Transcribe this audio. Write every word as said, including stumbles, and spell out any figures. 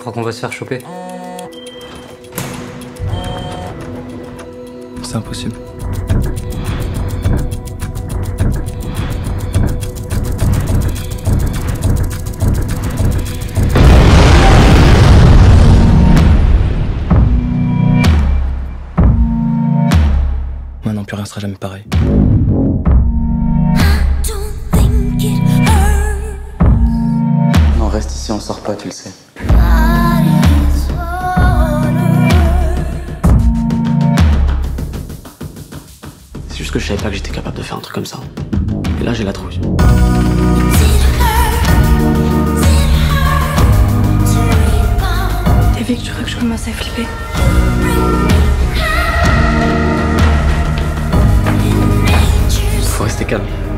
crois qu'on va se faire choper? C'est impossible. Maintenant, plus rien sera jamais pareil. Non, reste ici, on sort pas, tu le sais. C'est juste que je savais pas que j'étais capable de faire un truc comme ça. Et là, j'ai la trouille. T'as vu que tu crois que je commence à flipper? Faut rester calme.